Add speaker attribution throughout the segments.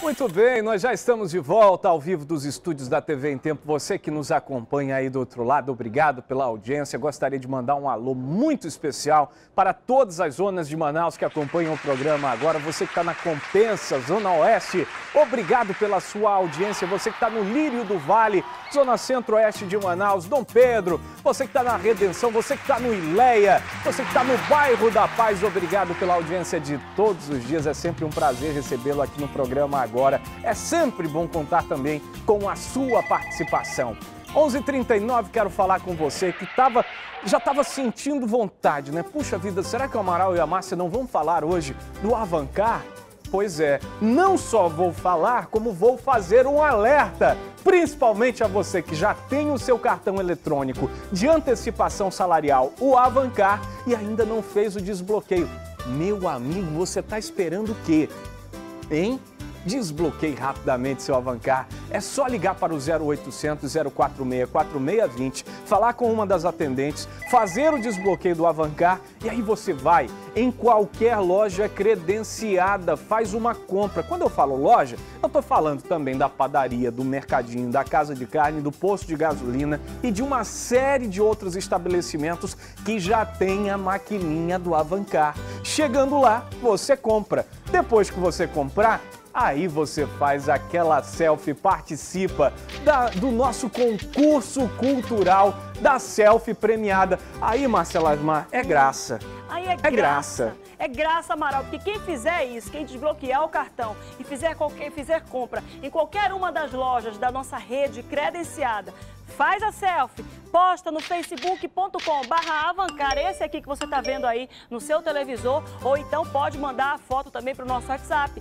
Speaker 1: Muito bem, nós já estamos de volta ao vivo dos estúdios da TV em Tempo. Você que nos acompanha aí do outro lado, obrigado pela audiência. Gostaria de mandar um alô muito especial para todas as zonas de Manaus que acompanham o programa agora. Você que está na Compensa, Zona Oeste, obrigado pela sua audiência. Você que está no Lírio do Vale, Zona Centro-Oeste de Manaus, Dom Pedro. Você que está na Redenção, você que está no Ileia, você que está no Bairro da Paz, obrigado pela audiência de todos os dias. É sempre um prazer recebê-lo aqui no programa agora. É sempre bom contar também com a sua participação. 11h39, quero falar com você que já estava sentindo vontade, né? Puxa vida, será que o Amaral e a Márcia não vão falar hoje do Avancar? Pois é, não só vou falar, como vou fazer um alerta, principalmente a você que já tem o seu cartão eletrônico de antecipação salarial, o Avancar, e ainda não fez o desbloqueio. Meu amigo, você está esperando o quê? Hein? Desbloqueie rapidamente seu Avancar. É só ligar para o 0800 046 4620, falar com uma das atendentes, fazer o desbloqueio do Avancar e aí você vai em qualquer loja credenciada, faz uma compra. Quando eu falo loja, eu estou falando também da padaria, do mercadinho, da casa de carne, do posto de gasolina e de uma série de outros estabelecimentos que já tem a maquininha do Avancar. Chegando lá, você compra. Depois que você comprar, aí você faz aquela selfie, participa do nosso concurso cultural da selfie premiada. Aí, Marcela Asmar, é graça.
Speaker 2: Aí é graça. É graça, Amaral, porque quem fizer isso, quem desbloquear o cartão e fizer compra em qualquer uma das lojas da nossa rede credenciada, faz a selfie, posta no facebook.com/Avancar, esse aqui que você está vendo aí no seu televisor, ou então pode mandar a foto também para o nosso WhatsApp,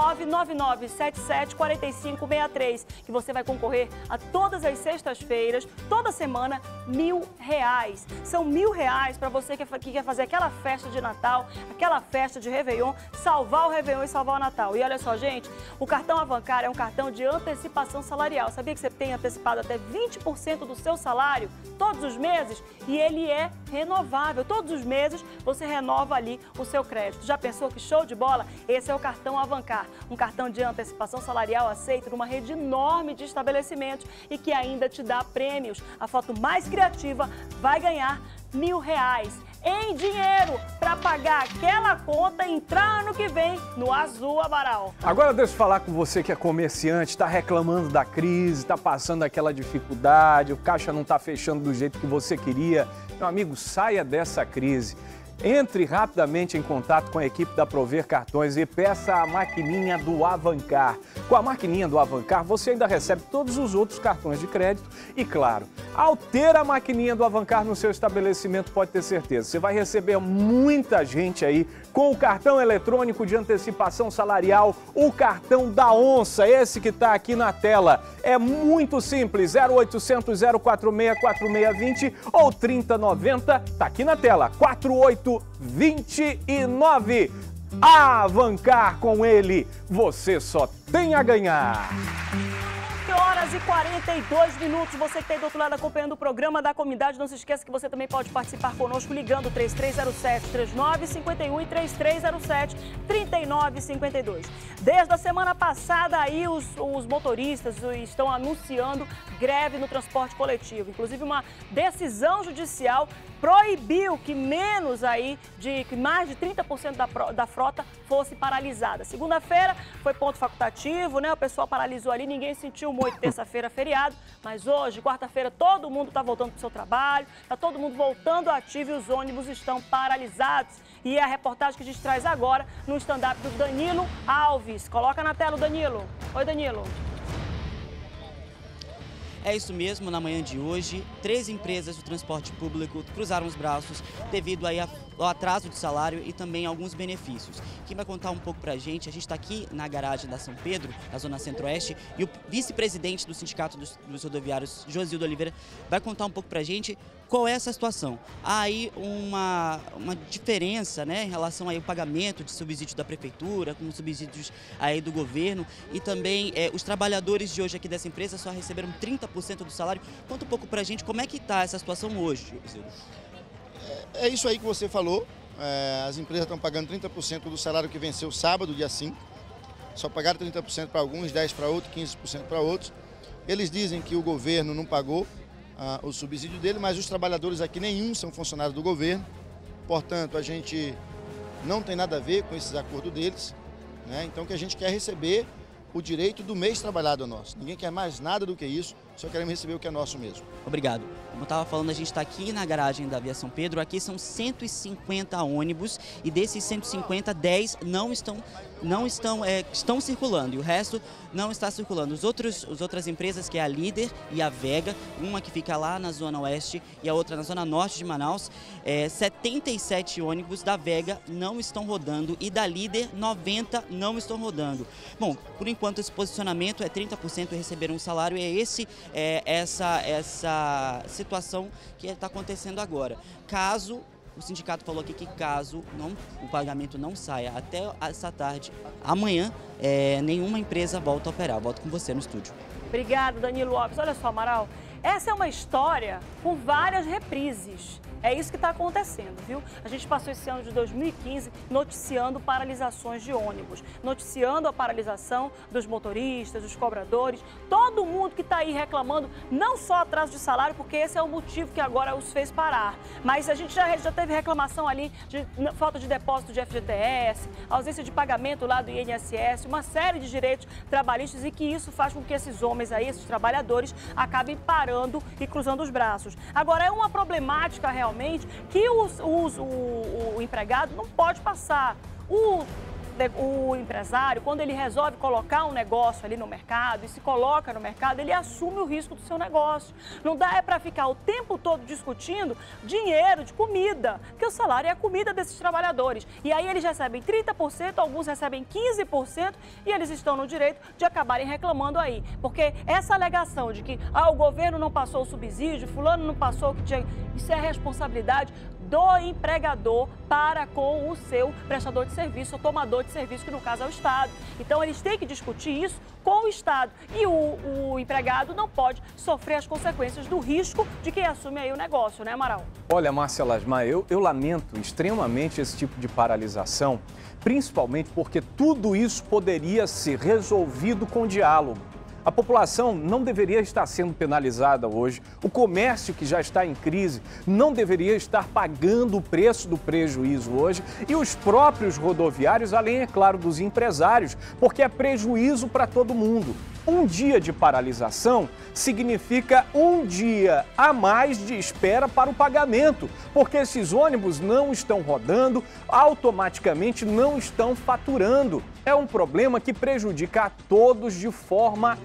Speaker 2: 999774563, que você vai concorrer a todas as sextas-feiras, toda semana, R$1.000. São R$1.000 para você que quer fazer aquela festa de Natal, aquela festa de Réveillon, salvar o Réveillon e salvar o Natal. E olha só, gente, o cartão Avancar é um cartão de antecipação salarial. Sabia que você tem antecipado até 20% do seu salário todos os meses? E ele é renovável. Todos os meses você renova ali o seu crédito. Já pensou que show de bola? Esse é o cartão Avancar, um cartão de antecipação salarial aceito numa rede enorme de estabelecimentos e que ainda te dá prêmios. A foto mais criativa vai ganhar R$1.000 em dinheiro para pagar aquela conta e entrar ano que vem no Azul, Amaral.
Speaker 1: Agora deixa eu falar com você que é comerciante, está reclamando da crise, está passando aquela dificuldade, o caixa não está fechando do jeito que você queria. Meu amigo, saia dessa crise. Entre rapidamente em contato com a equipe da Prover Cartões e peça a maquininha do Avancar. Com a maquininha do Avancar, você ainda recebe todos os outros cartões de crédito e, claro, ao ter a maquininha do Avancar no seu estabelecimento, pode ter certeza, você vai receber muita gente aí com o cartão eletrônico de antecipação salarial, o cartão da onça, esse que está aqui na tela. É muito simples, 0800 046 4620 ou 3090, está aqui na tela, 4829. Avancar com ele, você só tem a ganhar.
Speaker 2: 11h42, você que está aí do outro lado acompanhando o programa da comunidade, não se esqueça que você também pode participar conosco ligando 3307-3951 e 3307-3952. Desde a semana passada aí os motoristas estão anunciando greve no transporte coletivo. Inclusive uma decisão judicial proibiu que mais de 30% da frota fosse paralisada. Segunda-feira foi ponto facultativo, né? O pessoal paralisou ali, ninguém sentiu muito. Terça-feira feriado, mas hoje, quarta-feira, todo mundo está voltando para o seu trabalho, está todo mundo voltando ativo e os ônibus estão paralisados. E é a reportagem que a gente traz agora no stand-up do Danilo Alves. Coloca na tela o Danilo. Oi, Danilo.
Speaker 3: É isso mesmo, na manhã de hoje, 3 empresas do transporte público cruzaram os braços devido aí ao atraso de salário e também alguns benefícios. Quem vai contar um pouco pra gente, a gente está aqui na garagem da São Pedro, na Zona Centro-Oeste, e o vice-presidente do Sindicato dos Rodoviários, Josildo Oliveira, vai contar um pouco pra gente qual é essa situação. Há aí uma diferença, né, em relação aí ao pagamento de subsídio da prefeitura, com subsídios aí do governo, e também os trabalhadores de hoje aqui dessa empresa só receberam 30% do salário. Conta um pouco pra gente como é que está essa situação hoje, Josildo.
Speaker 4: É isso aí que você falou, as empresas estão pagando 30% do salário que venceu sábado, dia 5. só pagaram 30% para alguns, 10% para outros, 15% para outros. Eles dizem que o governo não pagou o subsídio dele, mas os trabalhadores aqui nenhum são funcionários do governo. Portanto, a gente não tem nada a ver com esses acordos deles, né? Então, o que a gente quer é receber o direito do mês trabalhado nosso. Ninguém quer mais nada do que isso, só queremos receber o que é nosso mesmo.
Speaker 3: Obrigado. Como eu estava falando, a gente está aqui na garagem da Via São Pedro. Aqui são 150 ônibus e desses 150, 10 estão circulando e o resto não está circulando. As outras empresas, que é a Líder e a Vega, uma que fica lá na Zona Oeste e a outra na Zona Norte de Manaus, 77 ônibus da Vega não estão rodando e da Líder 90 não estão rodando. Bom, por enquanto esse posicionamento é 30% receberam um salário e essa situação que está acontecendo agora. Caso o sindicato falou aqui que caso o pagamento não saia até essa tarde, amanhã, nenhuma empresa volta a operar. Volto com você no estúdio.
Speaker 2: Obrigada, Danilo Lopes. Olha só, Amaral, essa é uma história com várias reprises. É isso que está acontecendo, viu? A gente passou esse ano de 2015 noticiando paralisações de ônibus, noticiando a paralisação dos motoristas, dos cobradores, todo mundo que está aí reclamando, não só atraso de salário, porque esse é o motivo que agora os fez parar, mas a gente já teve reclamação ali de falta de depósito de FGTS, ausência de pagamento lá do INSS, uma série de direitos trabalhistas e que isso faz com que esses homens aí, esses trabalhadores, acabem parando e cruzando os braços. Agora, é uma problemática realmente que o empregado não pode passar. O empresário, quando ele resolve colocar um negócio ali no mercado e se coloca no mercado, ele assume o risco do seu negócio. Não dá para ficar o tempo todo discutindo dinheiro de comida, porque o salário é a comida desses trabalhadores. E aí eles recebem 30%, alguns recebem 15% e eles estão no direito de acabarem reclamando aí. Porque essa alegação de que o governo não passou o subsídio, fulano não passou o que tinha, isso é responsabilidade do empregador para com o seu prestador de serviço, o tomador de serviço, que no caso é o Estado. Então, eles têm que discutir isso com o Estado. E o empregado não pode sofrer as consequências do risco de quem assume aí o negócio, né, Amaral?
Speaker 1: Olha, Márcia Lasmar, eu lamento extremamente esse tipo de paralisação, principalmente porque tudo isso poderia ser resolvido com diálogo. A população não deveria estar sendo penalizada hoje. O comércio, que já está em crise, não deveria estar pagando o preço do prejuízo hoje. E os próprios rodoviários, além, é claro, dos empresários, porque é prejuízo para todo mundo. Um dia de paralisação significa um dia a mais de espera para o pagamento, porque esses ônibus não estão rodando, automaticamente não estão faturando. É um problema que prejudica a todos de forma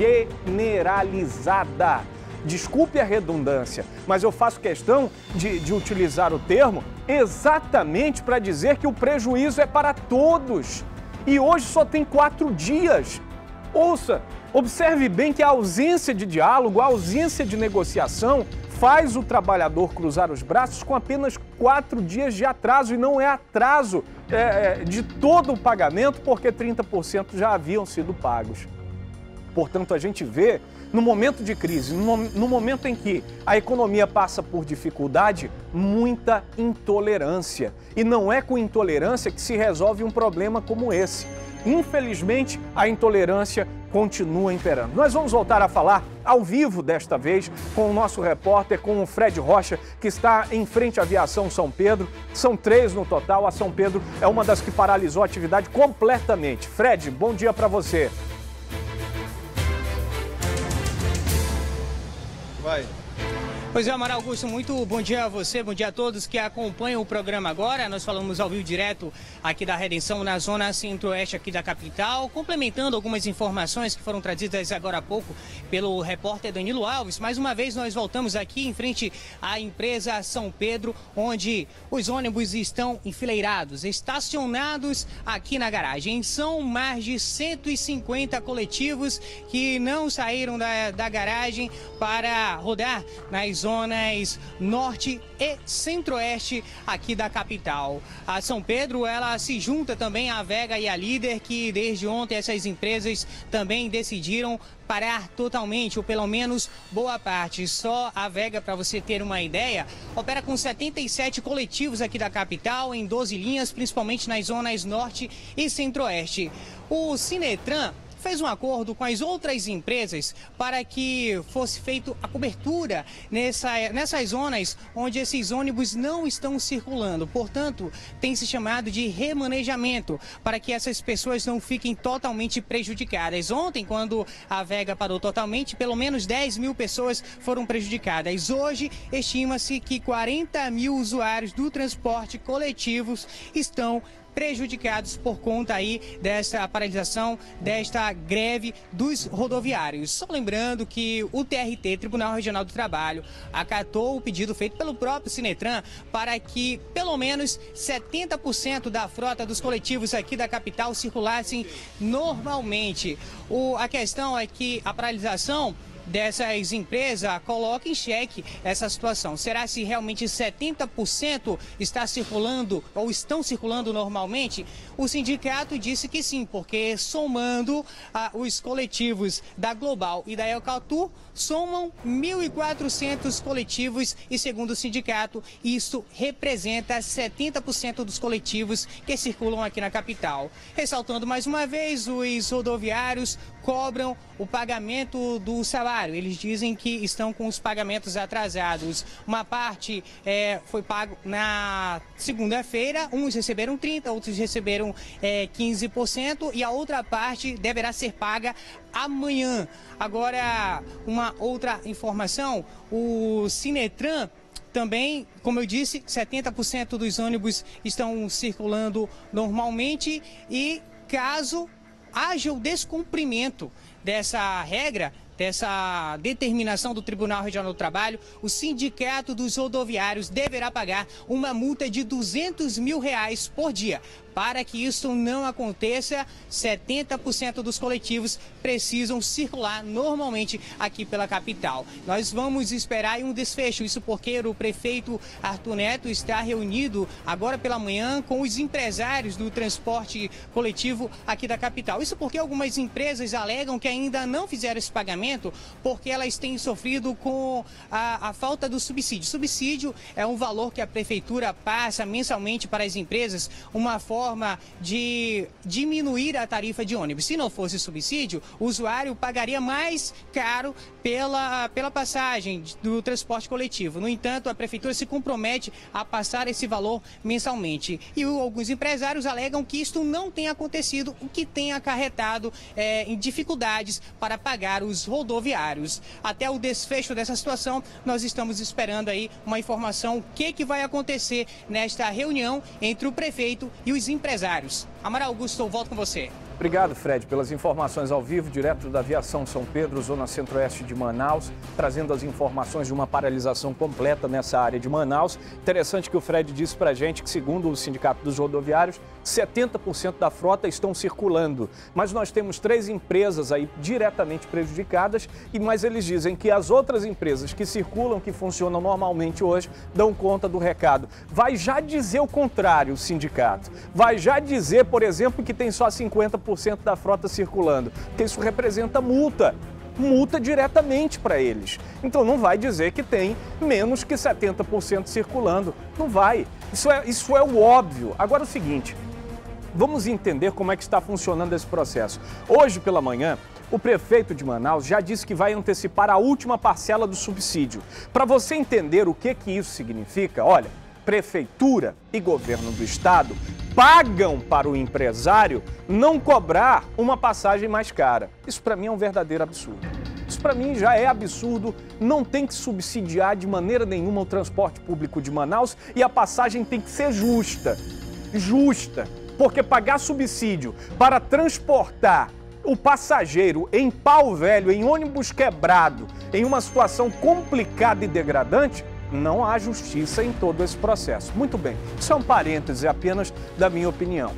Speaker 1: generalizada. Desculpe a redundância, mas eu faço questão de utilizar o termo exatamente para dizer que o prejuízo é para todos. E hoje só tem 4 dias. Ouça, observe bem que a ausência de diálogo, a ausência de negociação faz o trabalhador cruzar os braços com apenas 4 dias de atraso, e não é atraso de todo o pagamento, porque 30% já haviam sido pagos. Portanto, a gente vê, no momento de crise, no momento em que a economia passa por dificuldade, muita intolerância. E não é com intolerância que se resolve um problema como esse. Infelizmente, a intolerância continua imperando. Nós vamos voltar a falar ao vivo desta vez com o nosso repórter, com o Fred Rocha, que está em frente à Aviação São Pedro. São 3 no total, a São Pedro é uma das que paralisou a atividade completamente. Fred, bom dia para você.
Speaker 4: Vai.
Speaker 5: Pois é, Amaral Augusto, muito bom dia a você, bom dia a todos que acompanham o programa agora. Nós falamos ao vivo direto aqui da Redenção, na zona centro-oeste aqui da capital, complementando algumas informações que foram trazidas agora há pouco pelo repórter Danilo Alves. Mais uma vez nós voltamos aqui em frente à empresa São Pedro, onde os ônibus estão enfileirados, estacionados aqui na garagem. São mais de 150 coletivos que não saíram da garagem para rodar nas zonas norte e centro-oeste aqui da capital. A São Pedro, ela se junta também à Vega e à Líder, que desde ontem essas empresas também decidiram parar totalmente, ou pelo menos boa parte. Só a Vega, para você ter uma ideia, opera com 77 coletivos aqui da capital, em 12 linhas, principalmente nas zonas norte e centro-oeste. O Sinetran fez um acordo com as outras empresas para que fosse feita a cobertura nessas zonas onde esses ônibus não estão circulando. Portanto, tem se chamado de remanejamento para que essas pessoas não fiquem totalmente prejudicadas. Ontem, quando a Vega parou totalmente, pelo menos 10 mil pessoas foram prejudicadas. Hoje, estima-se que 40 mil usuários do transporte coletivo estão prejudicados por conta aí dessa paralisação, desta greve dos rodoviários. Só lembrando que o TRT, Tribunal Regional do Trabalho, acatou o pedido feito pelo próprio Sinetran para que pelo menos 70% da frota dos coletivos aqui da capital circulassem normalmente. A questão é que a paralisação dessas empresas coloca em xeque essa situação. Será se realmente 70% está circulando ou estão circulando normalmente? O sindicato disse que sim, porque somando os coletivos da Global e da Elcatur, somam 1.400 coletivos e, segundo o sindicato, isso representa 70% dos coletivos que circulam aqui na capital. Ressaltando mais uma vez, os rodoviários cobram o pagamento do salário. Eles dizem que estão com os pagamentos atrasados. Uma parte foi pago na segunda-feira, uns receberam 30%, outros receberam 15% e a outra parte deverá ser paga amanhã. Agora, uma outra informação, o Sinetran também, como eu disse, 70% dos ônibus estão circulando normalmente e caso haja o descumprimento dessa regra, dessa determinação do Tribunal Regional do Trabalho, o Sindicato dos Rodoviários deverá pagar uma multa de R$200 mil por dia. Para que isso não aconteça, 70% dos coletivos precisam circular normalmente aqui pela capital. Nós vamos esperar um desfecho, isso porque o prefeito Arthur Neto está reunido agora pela manhã com os empresários do transporte coletivo aqui da capital. Isso porque algumas empresas alegam que ainda não fizeram esse pagamento porque elas têm sofrido com a falta do subsídio. Subsídio é um valor que a prefeitura passa mensalmente para as empresas, uma forma de diminuir a tarifa de ônibus. Se não fosse subsídio, o usuário pagaria mais caro pela passagem do transporte coletivo. No entanto, a prefeitura se compromete a passar esse valor mensalmente. E alguns empresários alegam que isto não tem acontecido, o que tem acarretado em dificuldades para pagar os rodoviários. Até o desfecho dessa situação, nós estamos esperando aí uma informação, o que vai acontecer nesta reunião entre o prefeito e os empresários. Amaral Augusto, eu volto com você.
Speaker 1: Obrigado, Fred, pelas informações ao vivo, direto da Aviação São Pedro, zona centro-oeste de Manaus, trazendo as informações de uma paralisação completa nessa área de Manaus. Interessante que o Fred disse pra gente que, segundo o Sindicato dos Rodoviários, 70% da frota estão circulando. Mas nós temos 3 empresas aí diretamente prejudicadas, mas eles dizem que as outras empresas que circulam, que funcionam normalmente hoje, dão conta do recado. Vai já dizer o contrário, o sindicato. Vai já dizer, por exemplo, que tem só 50% da frota circulando, porque isso representa multa diretamente para eles. Então não vai dizer que tem menos que 70% circulando, não vai. Isso é o óbvio. Agora é o seguinte, vamos entender como é que está funcionando esse processo. Hoje pela manhã, o prefeito de Manaus já disse que vai antecipar a última parcela do subsídio. Para você entender o que isso significa, olha, prefeitura e governo do estado pagam para o empresário não cobrar uma passagem mais cara. Isso para mim é um verdadeiro absurdo. Isso para mim já é absurdo, não tem que subsidiar de maneira nenhuma o transporte público de Manaus e a passagem tem que ser justa. Justa, porque pagar subsídio para transportar o passageiro em pau velho, em ônibus quebrado, em uma situação complicada e degradante, não há justiça em todo esse processo. Muito bem, isso é um parêntese apenas da minha opinião.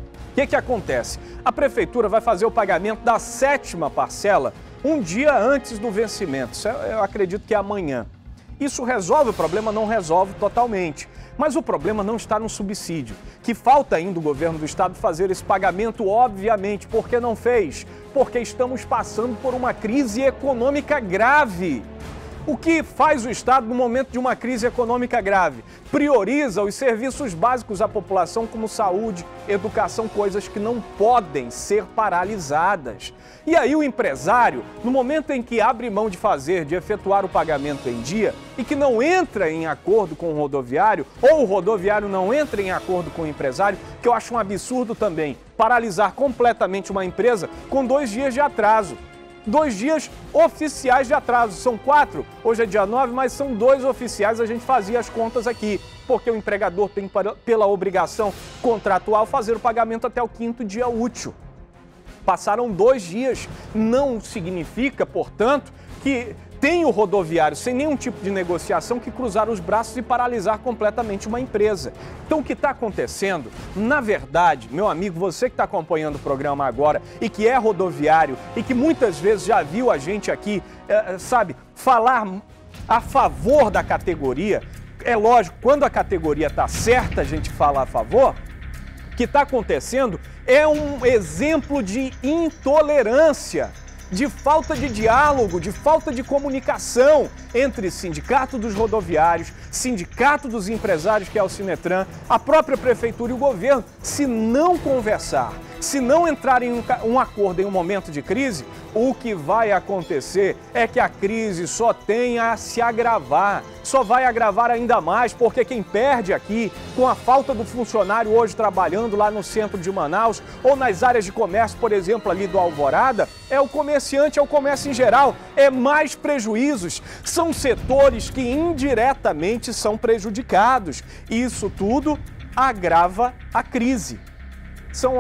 Speaker 1: O que acontece? A prefeitura vai fazer o pagamento da 7ª parcela um dia antes do vencimento, isso eu acredito que é amanhã. Isso resolve o problema? Não resolve totalmente. Mas o problema não está no subsídio, que falta ainda o governo do estado fazer esse pagamento, obviamente. Por que não fez? Porque estamos passando por uma crise econômica grave. O que faz o Estado no momento de uma crise econômica grave? Prioriza os serviços básicos à população, como saúde, educação, coisas que não podem ser paralisadas. E aí o empresário, no momento em que abre mão de efetuar o pagamento em dia e que não entra em acordo com o rodoviário, ou o rodoviário não entra em acordo com o empresário, que eu acho um absurdo também, paralisar completamente uma empresa com 2 dias de atraso. 2 dias oficiais de atraso, são 4, hoje é dia 9, mas são 2 oficiais, a gente fazia as contas aqui, porque o empregador tem pela obrigação contratual fazer o pagamento até o 5º dia útil. Passaram 2 dias, não significa, portanto, que tem o rodoviário sem nenhum tipo de negociação que cruzar os braços e paralisar completamente uma empresa. Então o que está acontecendo, na verdade, meu amigo, você que está acompanhando o programa agora e que é rodoviário e que muitas vezes já viu a gente aqui, falar a favor da categoria, é lógico, quando a categoria está certa, a gente fala a favor. O que está acontecendo é um exemplo de intolerância, de falta de diálogo, de falta de comunicação entre sindicato dos rodoviários, sindicato dos empresários, que é o Sinetran, a própria prefeitura e o governo. Se não conversar, se não entrar em um acordo em um momento de crise, o que vai acontecer é que a crise só tem a se agravar, só vai agravar ainda mais, porque quem perde aqui, com a falta do funcionário hoje trabalhando lá no centro de Manaus, ou nas áreas de comércio, por exemplo, ali do Alvorada, é o comerciante, é o comércio em geral, é mais prejuízos. São setores que indiretamente são prejudicados. E isso tudo agrava a crise. São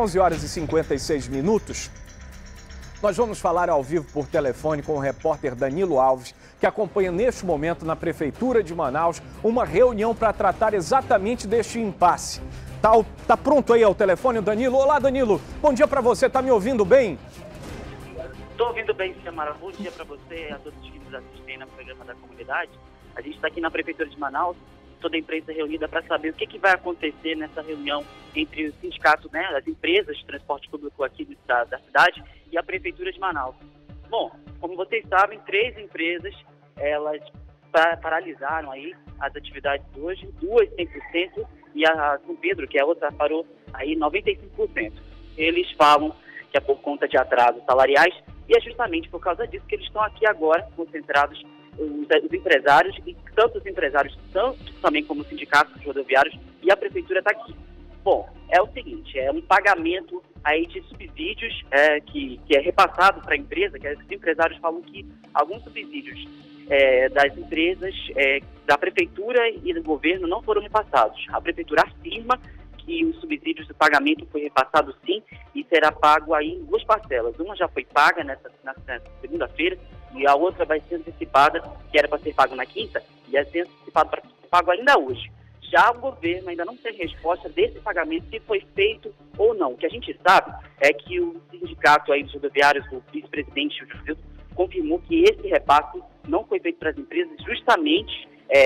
Speaker 1: 11h56. Nós vamos falar ao vivo por telefone com o repórter Danilo Alves, que acompanha neste momento na Prefeitura de Manaus uma reunião para tratar exatamente deste impasse. Tá pronto aí ao telefone, Danilo? Olá, Danilo. Bom dia para você. Tá me ouvindo bem?
Speaker 6: Estou ouvindo bem, Samara. Bom dia para você e a todos que nos assistem no programa da comunidade. A gente está aqui na Prefeitura de Manaus, toda a imprensa reunida para saber o que vai acontecer nessa reunião entre o sindicato, né, as empresas de transporte público aqui da cidade e a Prefeitura de Manaus. Bom, como vocês sabem, 3 empresas, elas paralisaram aí as atividades hoje, 2 100% e a São Pedro, que é a outra, parou aí 95%. Eles falam que é por conta de atrasos salariais e é justamente por causa disso que eles estão aqui agora concentrados, os empresários, e tanto os empresários também como os sindicatos rodoviários, e a prefeitura está aqui. Bom, é o seguinte, é um pagamento aí de subsídios que é repassado para a empresa, que os empresários falam que alguns subsídios das empresas, da prefeitura e do governo não foram repassados. A prefeitura afirma que os subsídios do pagamento foi repassado sim e será pago aí em 2 parcelas. Uma já foi paga nessa segunda-feira e a outra vai ser antecipada, que era para ser pago na quinta, e vai ser antecipado para ser pago ainda hoje. Já o governo ainda não tem resposta desse pagamento, se foi feito ou não. O que a gente sabe é que o sindicato aí dos rodoviários, o vice-presidente confirmou que esse repasse não foi feito para as empresas, justamente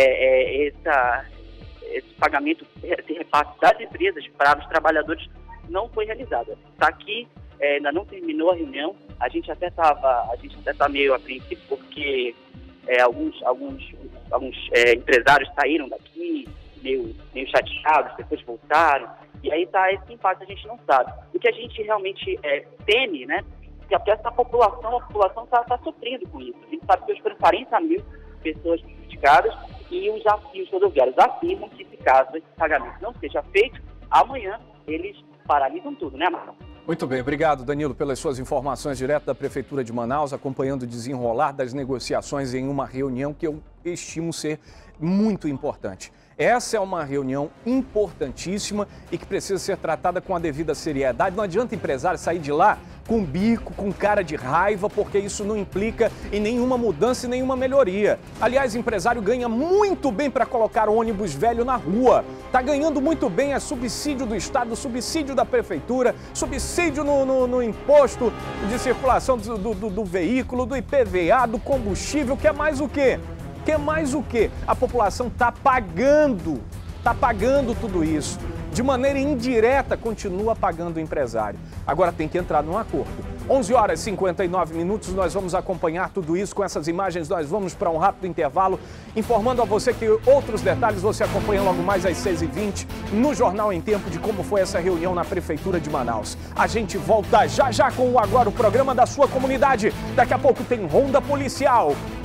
Speaker 6: esse pagamento, esse repasse das empresas para os trabalhadores não foi realizado. Está aqui, ainda não terminou a reunião, a gente até está meio apreensivo porque alguns empresários saíram daqui meio chateados, depois voltaram, e aí está esse impasse, a gente não sabe. O que a gente realmente teme, né, que até a população está sofrendo com isso. A gente sabe que hoje foram 40 mil pessoas prejudicadas e os rodoviários afirmam que se caso esse pagamento não seja feito, amanhã eles paralisam tudo, né, Marcão?
Speaker 1: Muito bem, obrigado, Danilo, pelas suas informações direto da Prefeitura de Manaus, acompanhando o desenrolar das negociações em uma reunião que eu estimo ser muito importante. Essa é uma reunião importantíssima e que precisa ser tratada com a devida seriedade. Não adianta empresário sair de lá com bico, com cara de raiva, porque isso não implica em nenhuma mudança e nenhuma melhoria. Aliás, empresário ganha muito bem para colocar ônibus velho na rua. Está ganhando muito bem, é subsídio do Estado, subsídio da Prefeitura, subsídio no imposto de circulação do veículo, do IPVA, do combustível, que é mais o quê? Que mais o quê? A população está pagando tudo isso. De maneira indireta, continua pagando o empresário. Agora tem que entrar num acordo. 11h59, nós vamos acompanhar tudo isso com essas imagens. Nós vamos para um rápido intervalo, informando a você que outros detalhes você acompanha logo mais às 6h20 no Jornal em Tempo de como foi essa reunião na Prefeitura de Manaus. A gente volta já já com o Agora, o programa da sua comunidade. Daqui a pouco tem Ronda Policial.